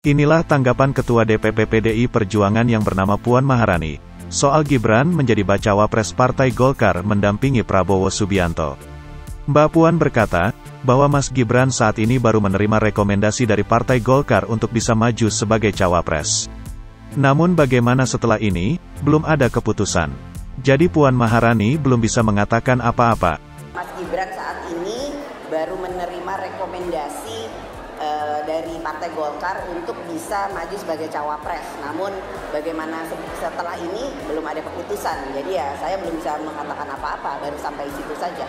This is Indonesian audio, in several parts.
Inilah tanggapan Ketua DPP PDI Perjuangan yang bernama Puan Maharani, soal Gibran menjadi bacawa pres Partai Golkar mendampingi Prabowo Subianto. Mbak Puan berkata, bahwa Mas Gibran saat ini baru menerima rekomendasi dari Partai Golkar untuk bisa maju sebagai cawapres. Namun bagaimana setelah ini, belum ada keputusan. Jadi Puan Maharani belum bisa mengatakan apa-apa. Mas Gibran saat ini baru menerima rekomendasi dari Partai Golkar untuk bisa maju sebagai cawapres. Namun bagaimana setelah ini belum ada keputusan. Jadi ya saya belum bisa mengatakan apa-apa, baru sampai situ saja.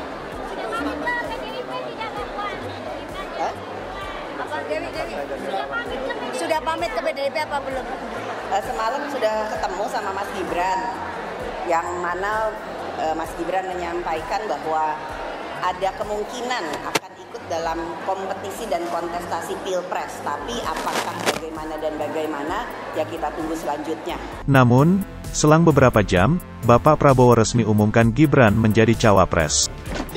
Sudah pamit ke PDIP apa belum? Semalam sudah ketemu sama Mas Gibran, yang mana Mas Gibran menyampaikan bahwa ada kemungkinan akan ikut dalam kompetisi dan kontestasi Pilpres. Tapi apakah bagaimana ya kita tunggu selanjutnya. Namun, selang beberapa jam, Bapak Prabowo resmi umumkan Gibran menjadi cawapres.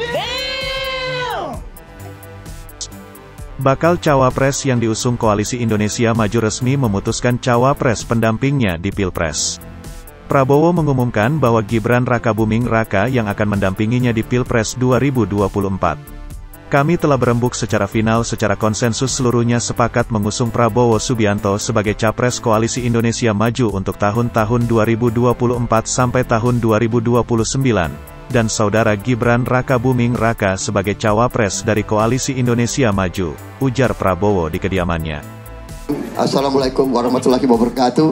Bakal cawapres yang diusung Koalisi Indonesia Maju resmi memutuskan cawapres pendampingnya di Pilpres. Prabowo mengumumkan bahwa Gibran Rakabuming Raka yang akan mendampinginya di Pilpres 2024. Kami telah berembuk secara final secara konsensus seluruhnya sepakat mengusung Prabowo Subianto sebagai Capres Koalisi Indonesia Maju untuk tahun-tahun 2024 sampai tahun 2029, dan Saudara Gibran Rakabuming Raka sebagai Cawapres dari Koalisi Indonesia Maju, ujar Prabowo di kediamannya. Assalamualaikum warahmatullahi wabarakatuh.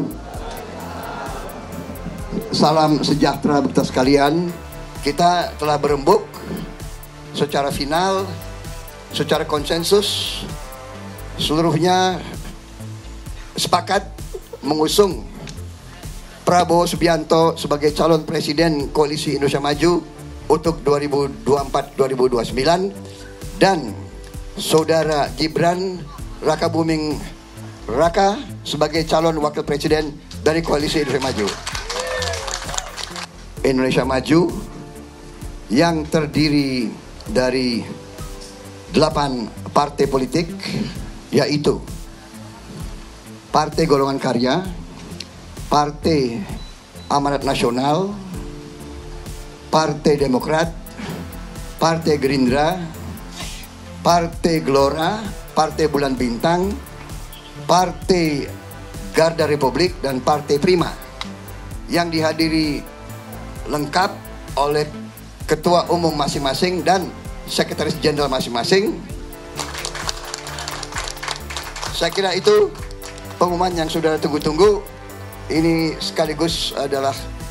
Salam sejahtera bagi sekalian. Kita telah berembuk secara final, secara konsensus, seluruhnya sepakat mengusung Prabowo Subianto sebagai calon presiden Koalisi Indonesia Maju untuk 2024-2029 dan Saudara Gibran Rakabuming Raka sebagai calon wakil presiden dari Koalisi Indonesia Maju. Indonesia Maju yang terdiri dari 8 partai politik, yaitu Partai Golongan Karya, Partai Amanat Nasional, Partai Demokrat, Partai Gerindra, Partai Gelora, Partai Bulan Bintang, Partai Garda Republik, dan Partai Prima, yang dihadiri lengkap oleh Ketua Umum masing-masing dan Sekretaris Jenderal masing-masing. Saya kira itu pengumuman yang sudah tunggu-tunggu. Ini sekaligus adalah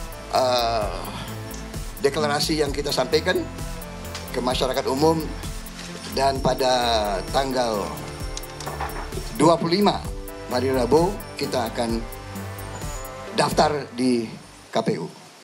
deklarasi yang kita sampaikan ke masyarakat umum, dan pada tanggal 25 hari Rabu kita akan daftar di KPU.